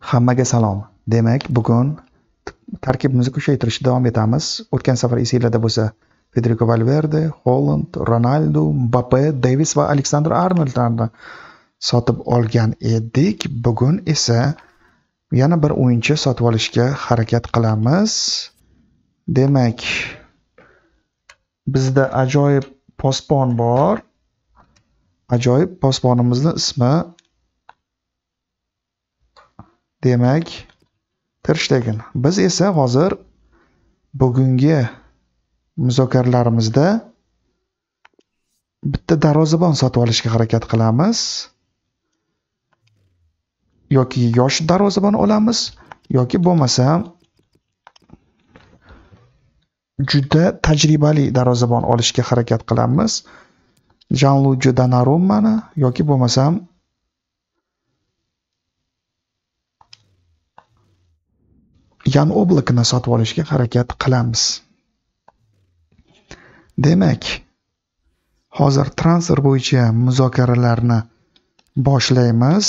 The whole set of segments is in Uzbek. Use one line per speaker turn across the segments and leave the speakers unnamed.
Hammaga salom. Demak, bugun tarkibimizni kuchaytirishda davom etamiz. O'tgan safar esinglarda bo'lsa, Federico Valverde, Holland, Ronaldo, Mbappe, Davis va Alexander Arnoldlarni sotib olgan edik. Bugun esa yana bir o'yinchi sotib olishga harakat qilamiz. Demak, bizda ajoyib posbon bor. Ajoyib posbonimizning ismi demak Ter Stegen. Biz esa hozir bugungi muzokaralarimizda bitta darvozabon sotib olishga harakat qilamiz. Yoki yosh darvozabon olamiz, yoki bo'lmasam juda tajribali darvozabon olishga harakat qilamiz. Gianluigi Donnarummani yoki bo'lmasam Oblakni sotib olishga harakat qilamiz. Demak, hozir transfer bo'yicha muzokaralarni boshlaymiz.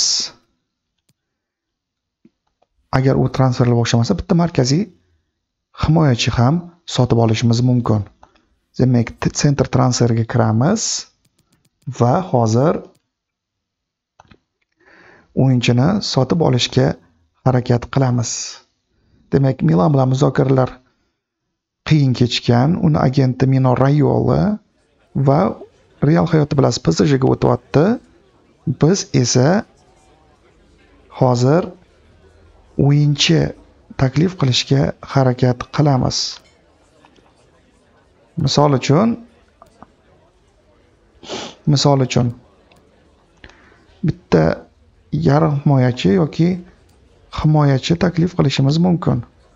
Agar u transferni boshlamasa, bitta markaziy himoyachi ham sotib olishimiz mumkin. Demak, center transferga kiramiz va hozir o'yinchini sotib olishga harakat qilamiz. Demak, Milan bilan muzokaralar qiyin kechgan. Uni agenti Mino Raiola va real hayotda bilasiz PSG ga o'tyapti. Biz esa hozir o'yinchi taklif qilishga harakat qilamiz. Misol uchun bitta yarim himoyachi yoki himoyachi taklif qilishimiz mumkin.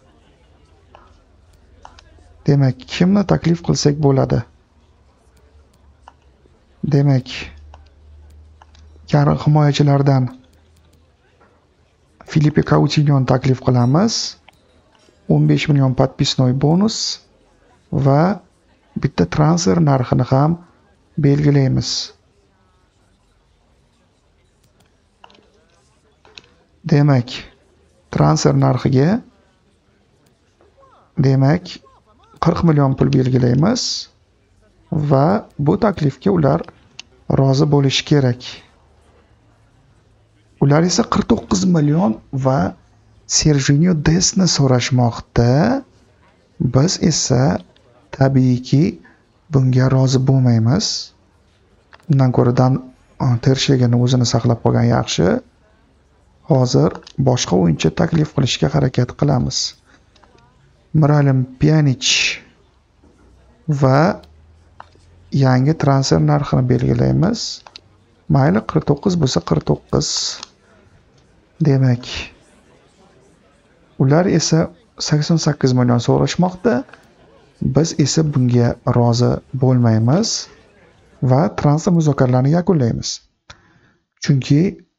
Demak, kimni taklif qilsak bo'ladi? Demak, yarim himoyachilardan Filipe Coutinhoni taklif qilamiz. 15 million подписной bonus va bitta transfer narxini ham belgilaymiz. Demak, transfer narxiga 40 million pul belgilaymiz va bu taklifga ular rozi bo'lishi kerak. Ular esa 49 million va Serginio Destni so'rashmoqda. Biz esa tabiiyki bunga rozi bo'lmaymiz. Undan ko'ra Ter Stegenni o'zini saqlab qolgan yaxshi. Hozir boshqa o'yinchi taklif qilishga harakat qilamiz. Miralem Pjanic va yangi transfer narxini belgilaymiz. Mayli 49 bo'lsa 49. Demak, ular esa 88 million so'rashmoqda. Biz esa bunga rozi bo'lmaymiz va transfer muzokaralarini yakunlaymiz. Chunki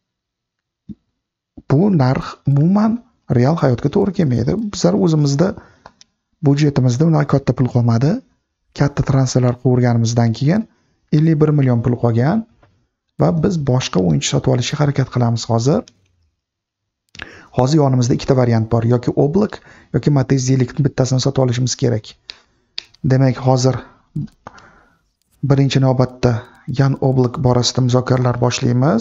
bu narx umuman real hayotga to'g'ri kelmaydi. Bizlar o'zimizda budjetimizda unday katta pul qolmadi. Katta transferlar qilganimizdan keyin 51 million pul qolgan va biz boshqa o'yinchi sotib olishga harakat qilamiz hozir. Hozir yonimizda ikkita variant bor, yoki Oblak yoki Ligt bittasini sotib olishimiz kerak. Demak, hozir birinchi navbatda Oblak borasida muzokaralar boshlaymiz.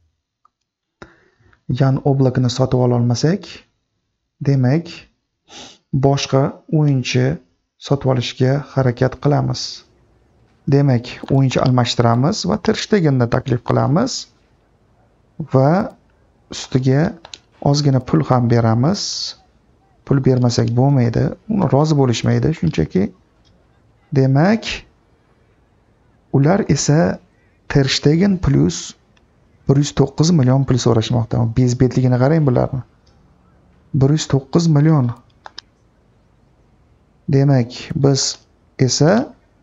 Oblakni sotib ola olmasak, demak, boshqa o'yinchi sotib olishga harakat qilamiz. Demak, o'yinchi almashtiramiz va Ter Stegenni taklif qilamiz va ustiga ozgina pul ham beramiz. Pul bermasak bo'lmaydi, uni rozi bo'lishmaydi shunchaki. Demak, ular esa Ter Stegen plus 109 million pul so'rashmoqda. Bezbetligini qarang bularni. 109 million. Demak, biz esa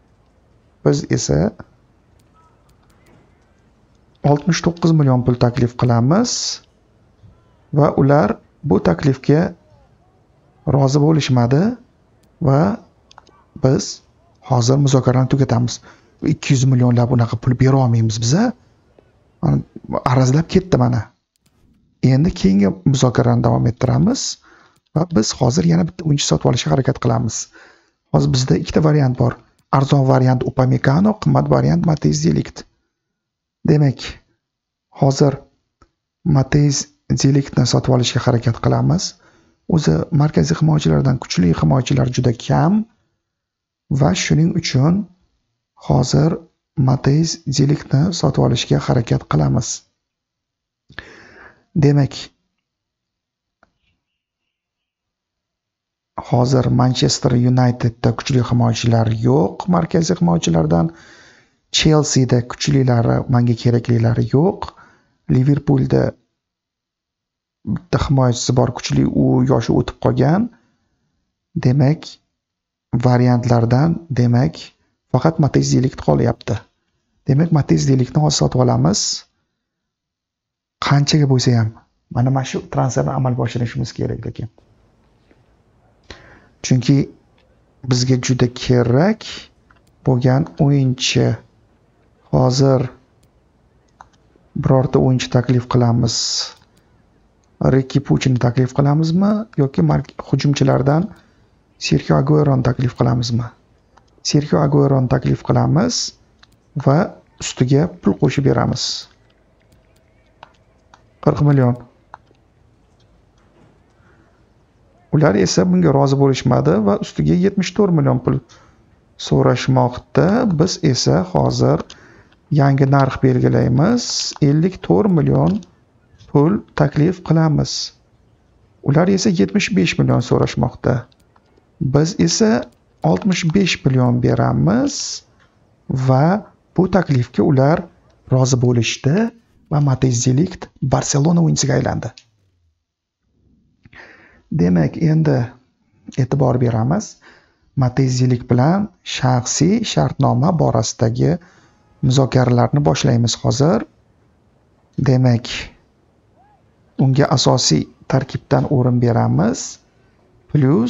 69 million pul taklif qilamiz va ular bu taklifga rozi bo'lishmadi va biz hozir muzokarani tugatamiz. 200 millionlab unaqa pul bera olmaymiz biz. Arazlab ketdi mana. Endi keyingi muzokarani davom ettiramiz va biz hozir yana bitta o'yinchi sotib olishga harakat qilamiz. Hozir bizda ikkita variant bor. Arzon variant Upamecano, qimmat variant Matej Ligt. Demak, hozir Matej Ligtni sotib olishga harakat qilamiz. O'zi markaziy himoyachilardan kuchli himoyachilar juda kam va shuning uchun hozir Matej Ligtni sotib olishga harakat qilamiz. Demak, hozir Manchester Unitedda kuchli himoyachilar yo'q, markaziy himoyachilardan. Chelsea'da kuchlilari, menga keraklilari yo'q. Liverpoolda bitta himoyachisi bor, kuchli, u yoshi o'tib qolgan. Demak, variantlardan faqat Matej Ligt qolyapti. Demak, Matej Ligtni hozir sotib olamiz. Qanchaga bo'lsa ham mana shu transferni amalga oshirishimiz kerak lekin. Chunki bizga juda kerak bo'lgan o'yinchi. Hozir birorta o'yinchi taklif qilamiz. Ricky Puchini taklif qilamizmi yoki hujumchilardan Sergio Aguero'ni taklif qilamizmi? Sergio Aguero'ni taklif qilamiz va ustiga pul qo'shib beramiz. 40 million. Ular esa bunga rozi bo'lishmadi va ustiga 74 million pul so'rashmoqda. Biz esa hozir yangi narx belgilaymiz. 54 million pul taklif qilamiz. Ular esa 75 million so'rashmoqda. Biz esa 65 million beramiz va bu taklifga ular rozi bo'lishdi va Matej Ligt Barcelona o'yinchisiga aylandi. Demak, endi e'tibor beramiz. Matej Ligt bilan shaxsiy shartnoma borasidagi muzokaralarni boshlaymiz hozir. Demak, unga asosiy tarkibdan o'rin beramiz. Plus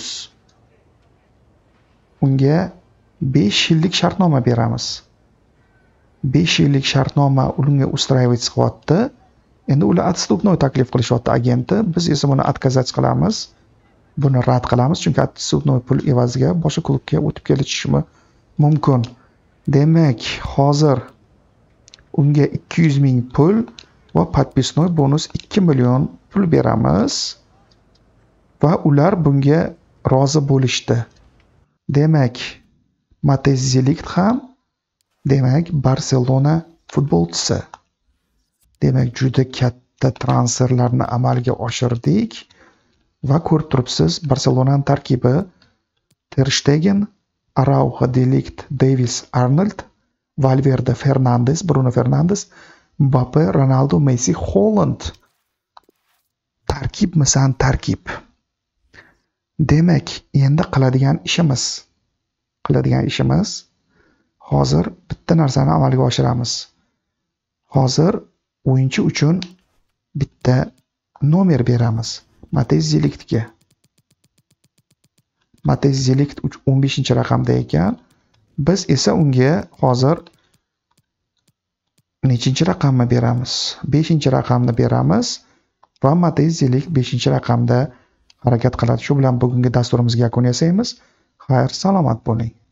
unga 5 yillik shartnoma beramiz. 5 yillik shartnoma unga устраивать qilyapti. Endi ular отступной taklif qilishyapti agenti. Biz esa buni откazать qilamiz. Buni rad qilamiz, chunki отступной pul evaziga boshqa klubga o'tib ketishi mumkin. Demak, hozir unga 200 ming pul va подписной bonus 2 million pul beramiz va ular bunga rozi bo'lishdi. Demak, Matej Ligt ham Barcelona futbolchisi. Demak, juda katta transferlarni amalga oshirdik va ko'rib turibsiz, Barcelonaning tarkibi Ter Stegen, Araujo, De Ligt, Davis, Arnold, Valverde, Fernandes, Bruno Fernandes, Mbappe, Ronaldo, Messi, Holland. Tarkibmisan tarkib. Demak, endi qiladigan ishimiz hozir bitta narsani amalga oshiramiz. Hozir o'yinchi uchun bitta nomer beramiz. Matej Ligtga. Matej Ligt 15-raqamda ekan. Biz esa unga hozir nechinchi raqamni beramiz? 5-raqamni beramiz va Matej Ligt 5-raqamda harakat qiladi. Shu bilan bugungi dasturimizga yakun yasaymiz. Xayr, salomat bo'ling.